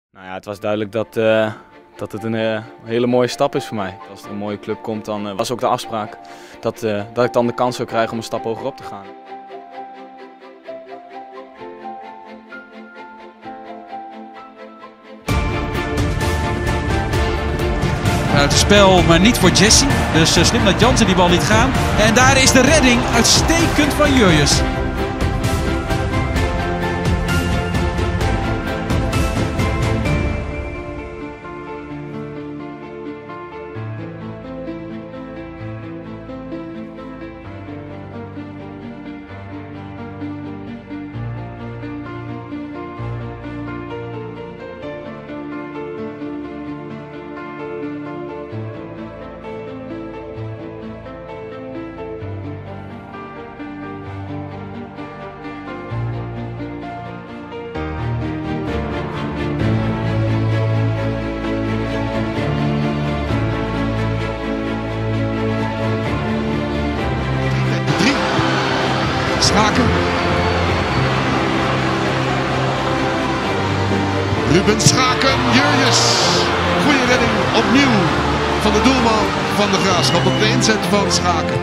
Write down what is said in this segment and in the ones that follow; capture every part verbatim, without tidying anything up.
Nou ja, het was duidelijk dat, uh, dat het een uh, hele mooie stap is voor mij. Als er een mooie club komt, dan uh, was ook de afspraak dat, uh, dat ik dan de kans zou krijgen om een stap hogerop te gaan. Uit het spel, maar niet voor Jesse. Dus uh, slim dat Jansen die bal liet gaan. En daar is de redding uitstekend van Jurjus. Schaken. Ruben Schaken, Jurjus. Goeie redding opnieuw van de doelman van de Graafschap op de inzet van Schaken.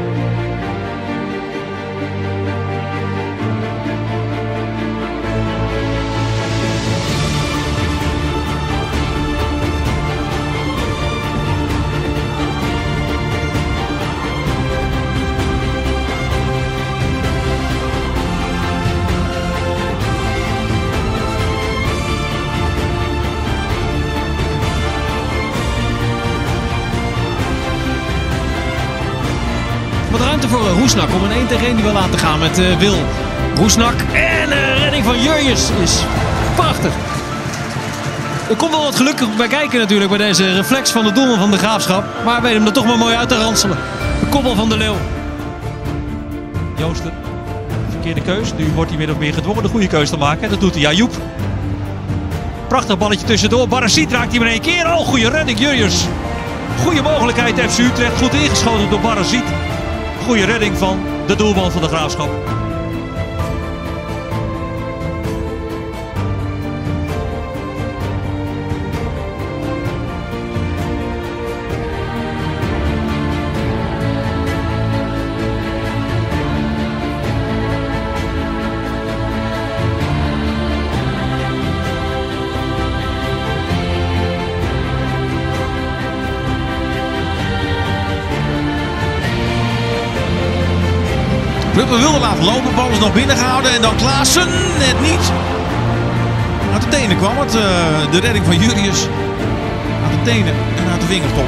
Wat ruimte voor Roesnak om een één tegen één die wil laten gaan met uh, Wil. Roesnak en de uh, redding van Jurjus is prachtig. Er komt wel wat geluk bij kijken natuurlijk bij deze reflex van de doelman van de Graafschap. Maar weet hem er toch maar mooi uit te ranselen. De koppel van de Leeuw. Joosten, verkeerde keus. Nu wordt hij min of meer gedwongen de goede keus te maken. Dat doet hij, ja, Joep. Prachtig balletje tussendoor. Barasiet raakt hij maar één keer. Oh, goede redding, Jurjus. Goede mogelijkheid, F C Utrecht. Goed ingeschoten door Barasiet. Goede redding van de doelman van de Graafschap. Ruppen wilde laten lopen, bal is nog binnengehouden en dan Klaassen, net niet. Uit de tenen kwam het, uh, de redding van Jurjus. Uit de tenen en uit de vingertop.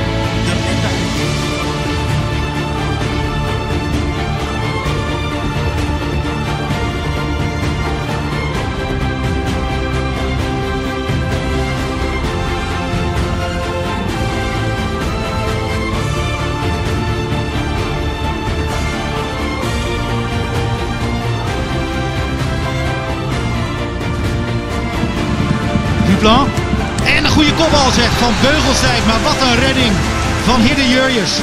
Plan. En een goede kopbal zegt van Beugelsdijk, maar wat een redding van Hidde Jurjus.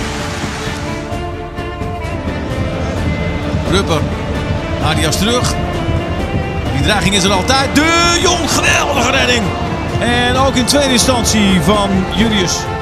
Ruppen, Adias terug. Die dreiging is er altijd. De Jong, geweldige redding. En ook in tweede instantie van Jurjus.